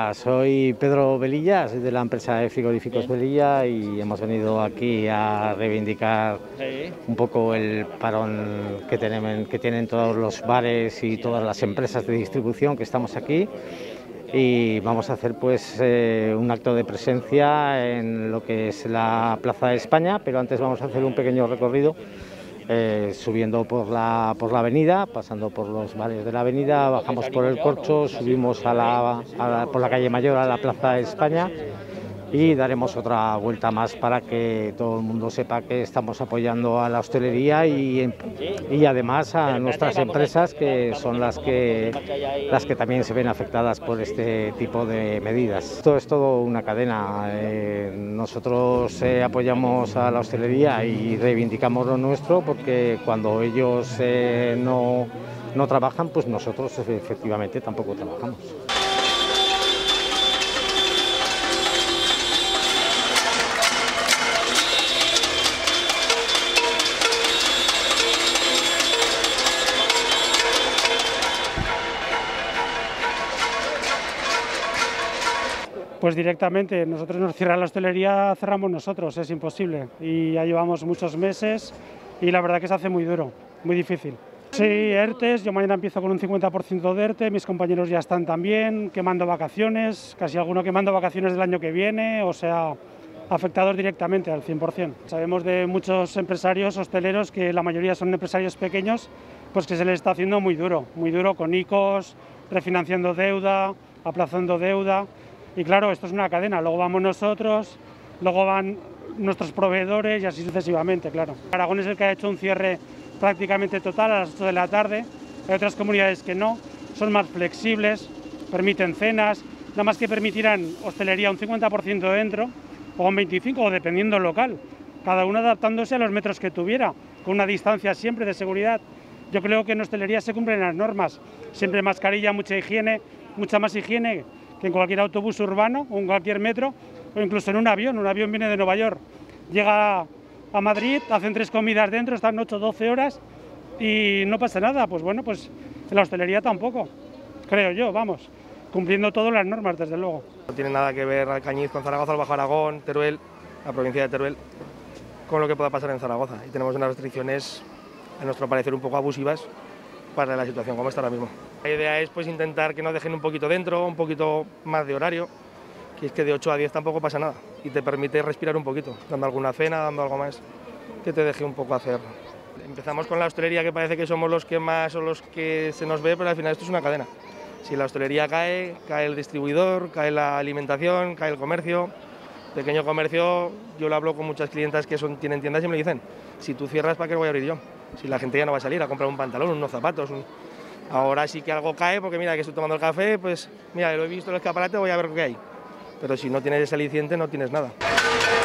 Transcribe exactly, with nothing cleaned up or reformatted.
Hola, soy Pedro Velilla, soy de la empresa de frigoríficos Velilla y hemos venido aquí a reivindicar un poco el parón que tienen, que tienen todos los bares y todas las empresas de distribución que estamos aquí, y vamos a hacer pues eh, un acto de presencia en lo que es la Plaza de España, pero antes vamos a hacer un pequeño recorrido Eh, subiendo por la, por la avenida, pasando por los bares de la avenida, bajamos por el Corcho, subimos a la, a la, por la calle Mayor a la Plaza de España y daremos otra vuelta más para que todo el mundo sepa que estamos apoyando a la hostelería y, y además a nuestras empresas, que son las que, las que también se ven afectadas por este tipo de medidas. Esto es todo una cadena. Eh, nosotros eh, apoyamos a la hostelería y reivindicamos lo nuestro, porque cuando ellos eh, no, no trabajan, pues nosotros efectivamente tampoco trabajamos. Pues directamente, nosotros nos cierra la hostelería, cerramos nosotros, es imposible. Y ya llevamos muchos meses y la verdad que se hace muy duro, muy difícil. Sí, ERTES, yo mañana empiezo con un cincuenta por ciento de ERTE, mis compañeros ya están también quemando vacaciones, casi alguno quemando vacaciones del año que viene, o sea, afectados directamente al cien por cien. Sabemos de muchos empresarios hosteleros, que la mayoría son empresarios pequeños, pues que se les está haciendo muy duro, muy duro con ICOs, refinanciando deuda, aplazando deuda. Y claro, esto es una cadena, luego vamos nosotros, luego van nuestros proveedores y así sucesivamente, claro. Aragón es el que ha hecho un cierre prácticamente total a las ocho de la tarde, hay otras comunidades que no, son más flexibles, permiten cenas, nada más que permitirán hostelería un cincuenta por ciento dentro, o un veinticinco por ciento, o dependiendo del local, cada uno adaptándose a los metros que tuviera, con una distancia siempre de seguridad. Yo creo que en hostelería se cumplen las normas, siempre mascarilla, mucha higiene, mucha más higiene que en cualquier autobús urbano o en cualquier metro, o incluso en un avión. Un avión viene de Nueva York, llega a Madrid, hacen tres comidas dentro, están ocho o doce horas y no pasa nada. Pues bueno, pues en la hostelería tampoco, creo yo, vamos, cumpliendo todas las normas, desde luego. No tiene nada que ver Alcañiz con Zaragoza, el Bajo Aragón, Teruel, la provincia de Teruel, con lo que pueda pasar en Zaragoza. Y tenemos unas restricciones, a nuestro parecer, un poco abusivas para la situación como está ahora mismo. La idea es pues intentar que nos dejen un poquito dentro, un poquito más de horario, que es que de ocho a diez tampoco pasa nada y te permite respirar un poquito, dando alguna cena, dando algo más, que te deje un poco hacer. Empezamos con la hostelería, que parece que somos los que más o los que se nos ve, pero al final esto es una cadena. Si la hostelería cae, cae el distribuidor, cae la alimentación, cae el comercio. Pequeño comercio, yo lo hablo con muchas clientas que son, tienen tiendas y me dicen, si tú cierras, ¿para qué voy a abrir yo? Si la gente ya no va a salir a comprar un pantalón, unos zapatos. Un... Ahora sí que algo cae, porque mira que estoy tomando el café, pues mira, lo he visto en el escaparate, voy a ver qué hay. Pero si no tienes ese aliciente, no tienes nada.